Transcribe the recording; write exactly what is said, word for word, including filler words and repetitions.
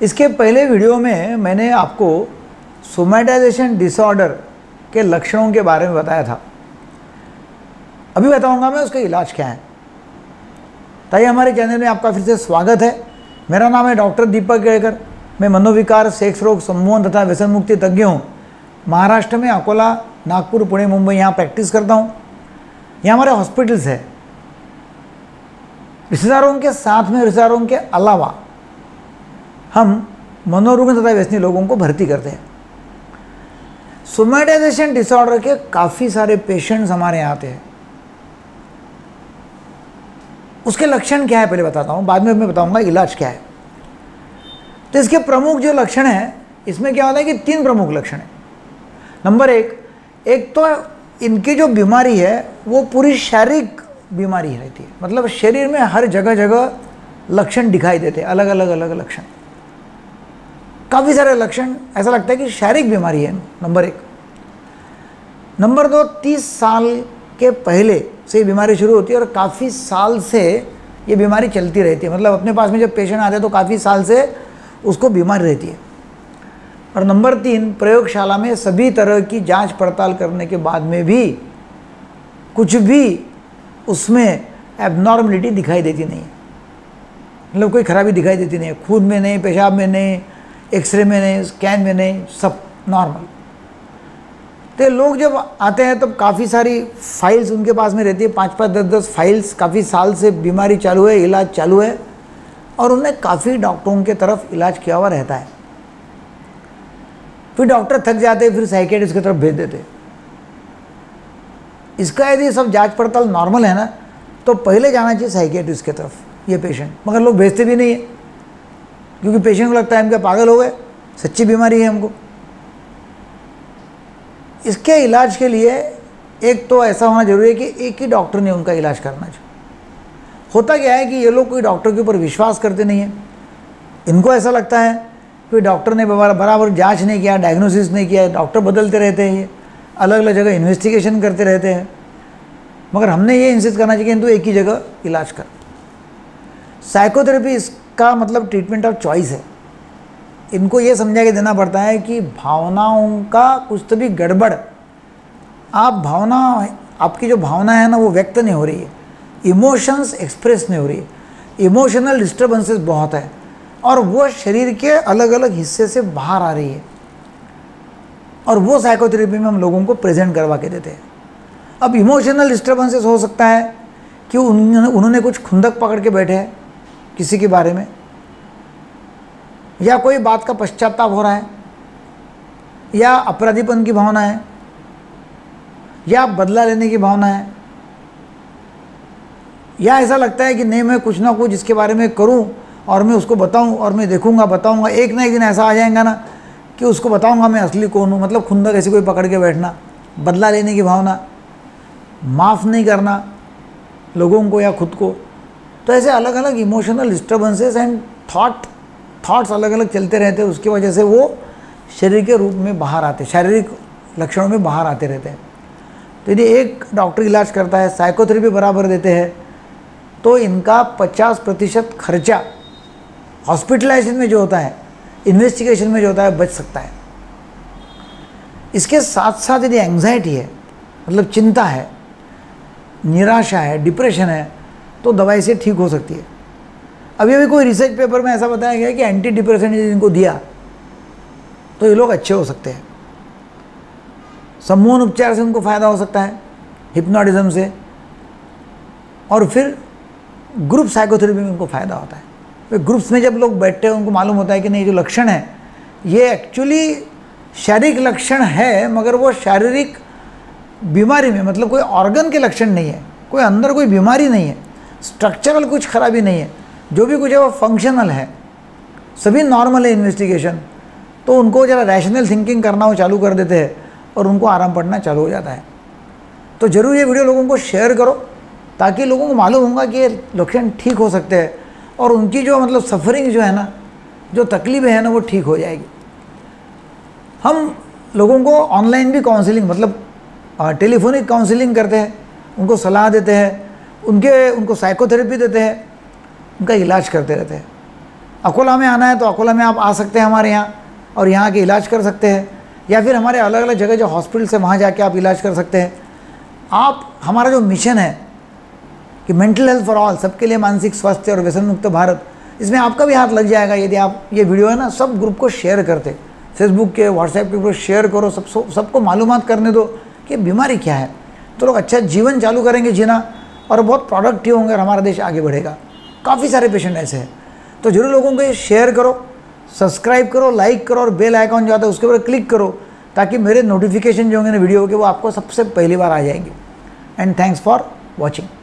इसके पहले वीडियो में मैंने आपको सोमैटाइजेशन डिसऑर्डर के लक्षणों के बारे में बताया था। अभी बताऊंगा मैं उसका इलाज क्या है। ताकि हमारे चैनल में आपका फिर से स्वागत है। मेरा नाम है डॉक्टर दीपक केळकर। मैं मनोविकार, सेक्स रोग, सम्मोहन तथा व्यसन मुक्ति तज्ञ हूँ। महाराष्ट्र में अकोला, नागपुर, पुणे, मुंबई यहाँ प्रैक्टिस करता हूँ। यहाँ हमारे हॉस्पिटल्स है। रिश्तेदारों के साथ में रिश्तेदारों के अलावा हम मनोरुग्ण तथा व्यसनी लोगों को भर्ती करते हैं। सोमैटाइजेशन डिसऑर्डर के काफ़ी सारे पेशेंट्स हमारे यहाँ आते हैं। उसके लक्षण क्या है पहले बताता हूँ, बाद में मैं बताऊँगा इलाज क्या है। तो इसके प्रमुख जो लक्षण हैं, इसमें क्या होता है कि तीन प्रमुख लक्षण हैं। नंबर एक एक तो इनकी जो बीमारी है वो पूरी शारीरिक बीमारी रहती है। मतलब शरीर में हर जगह जगह लक्षण दिखाई देते हैं, अलग अलग अलग लक्षण, काफ़ी सारे लक्षण। ऐसा लगता है कि शारीरिक बीमारी है। नंबर एक। नंबर दो, तीस साल के पहले से ये बीमारी शुरू होती है और काफ़ी साल से ये बीमारी चलती रहती है। मतलब अपने पास में जब पेशेंट आते हैं तो काफ़ी साल से उसको बीमारी रहती है। और नंबर तीन, प्रयोगशाला में सभी तरह की जांच पड़ताल करने के बाद में भी कुछ भी उसमें एबनॉर्मलिटी दिखाई देती नहीं है। मतलब कोई खराबी दिखाई देती नहीं है। खून में नहीं, पेशाब में नहीं, एक्सरे में नहीं, स्कैन में नहीं, सब नॉर्मल। तो लोग जब आते हैं तब काफ़ी सारी फाइल्स उनके पास में रहती है, पाँच पाँच दस दस फाइल्स। काफ़ी साल से बीमारी चालू है, इलाज चालू है और उन्हें काफ़ी डॉक्टरों के तरफ इलाज किया हुआ रहता है। फिर डॉक्टर थक जाते हैं, फिर साइकियाट्रिस्ट की तरफ भेज देते हैं। इसका यदि सब जांच पड़ताल नॉर्मल है ना, तो पहले जाना चाहिए साइकियाट्रिस्ट की तरफ ये पेशेंट। मगर लोग भेजते भी नहीं है, क्योंकि पेशेंट को लगता है हम क्या पागल हो गए, सच्ची बीमारी है हमको। इसके इलाज के लिए एक तो ऐसा होना जरूरी है कि एक ही डॉक्टर ने उनका इलाज करना चाहिए। होता क्या है कि ये लोग कोई डॉक्टर के ऊपर विश्वास करते नहीं है। इनको ऐसा लगता है कि डॉक्टर ने बराबर जांच नहीं किया, डायग्नोसिस नहीं किया। डॉक्टर बदलते रहते हैं, ये अलग अलग जगह इन्वेस्टिगेशन करते रहते हैं। मगर हमने ये इंसिस्ट करना चाहिए कि तू एक ही जगह इलाज कर। साइकोथेरेपी इसका मतलब ट्रीटमेंट ऑफ चॉइस है। इनको ये समझा के देना पड़ता है कि भावनाओं का कुछ तो भी गड़बड़, आप भावना आपकी जो भावना है ना वो व्यक्त नहीं हो रही है, इमोशंस एक्सप्रेस नहीं हो रही है, इमोशनल डिस्टर्बेंसेस बहुत है और वो शरीर के अलग अलग हिस्से से बाहर आ रही है। और वो साइकोथेरेपी में हम लोगों को प्रेजेंट करवा के देते हैं। अब इमोशनल डिस्टर्बेंसेस हो सकता है कि उन्होंने उन्होंने कुछ खुंदक पकड़ के बैठे हैं किसी के बारे में, या कोई बात का पश्चाताप हो रहा है, या अपराधीपन की भावना है, या बदला लेने की भावना है, या ऐसा लगता है कि नहीं मैं कुछ ना कुछ इसके बारे में करूं और मैं उसको बताऊं और मैं देखूंगा बताऊंगा, एक ना एक दिन ऐसा आ जाएगा ना कि उसको बताऊंगा मैं असली कौन हूँ। मतलब खुंदक ऐसी कोई पकड़ के बैठना, बदला लेने की भावना, माफ़ नहीं करना लोगों को या खुद को। तो ऐसे अलग अलग emotional disturbances and thought thoughts अलग अलग चलते रहते हैं। उसकी वजह से वो शरीर के रूप में बाहर आते, शारीरिक लक्षणों में बाहर आते रहते हैं। तो यदि एक डॉक्टर इलाज करता है, साइकोथेरेपी बराबर देते हैं, तो इनका पचास प्रतिशत खर्चा हॉस्पिटलाइजेशन में जो होता है, इन्वेस्टिगेशन में जो होता है, बच सकता है। इसके साथ साथ यदि एंग्जाइटी है, मतलब चिंता है, निराशा है, डिप्रेशन है, तो दवाई से ठीक हो सकती है। अभी अभी कोई रिसर्च पेपर में ऐसा बताया गया कि एंटी डिप्रेसेंट यदि इनको दिया तो ये लोग अच्छे हो सकते हैं। सम्मोहन उपचार से उनको फ़ायदा हो सकता है, हिप्नोटिज्म से, और फिर ग्रुप साइकोथेरेपी में उनको फ़ायदा होता है। तो ग्रुप्स में जब लोग बैठते हैं उनको मालूम होता है कि नहीं, जो लक्षण है ये एक्चुअली शारीरिक लक्षण है, मगर वो शारीरिक बीमारी में, मतलब कोई ऑर्गन के लक्षण नहीं है, कोई अंदर कोई बीमारी नहीं है, स्ट्रक्चरल कुछ खराबी नहीं है, जो भी कुछ है वो फंक्शनल है, सभी नॉर्मल है इन्वेस्टिगेशन। तो उनको ज़रा रैशनल थिंकिंग करना वो चालू कर देते हैं और उनको आराम पड़ना चालू हो जाता है। तो ज़रूर ये वीडियो लोगों को शेयर करो, ताकि लोगों को मालूम होगा कि ये लक्षण ठीक हो सकते हैं और उनकी जो मतलब सफरिंग जो है ना, जो तकलीफ़ें हैं ना, वो ठीक हो जाएगी। हम लोगों को ऑनलाइन भी काउंसलिंग, मतलब टेलीफोनिक काउंसलिंग करते हैं, उनको सलाह देते हैं, उनके उनको साइकोथेरेपी देते हैं, उनका इलाज करते रहते हैं। अकोला में आना है तो अकोला में आप आ सकते हैं हमारे यहाँ और यहाँ के इलाज कर सकते हैं, या फिर हमारे अलग अलग जगह जो हॉस्पिटल से वहाँ जाके आप इलाज कर सकते हैं। आप हमारा जो मिशन है कि मेंटल हेल्थ फॉर ऑल, सबके लिए मानसिक स्वास्थ्य और व्यसन मुक्त भारत, इसमें आपका भी हाथ लग जाएगा यदि आप ये वीडियो है ना सब ग्रुप को शेयर करते, फेसबुक के, व्हाट्सएप के ऊपर शेयर करो, सब सबको मालूमात करने दो कि बीमारी क्या है, तो लोग अच्छा जीवन चालू करेंगे जीना और बहुत प्रोडक्टिव होंगे और हमारा देश आगे बढ़ेगा। काफ़ी सारे पेशेंट ऐसे हैं, तो जरूर लोगों को ये शेयर करो, सब्सक्राइब करो, लाइक करो और बेल आइकॉन जो आता है उसके ऊपर क्लिक करो, ताकि मेरे नोटिफिकेशन जो होंगे ना वीडियो के वो आपको सबसे पहली बार आ जाएंगे। And thanks for watching.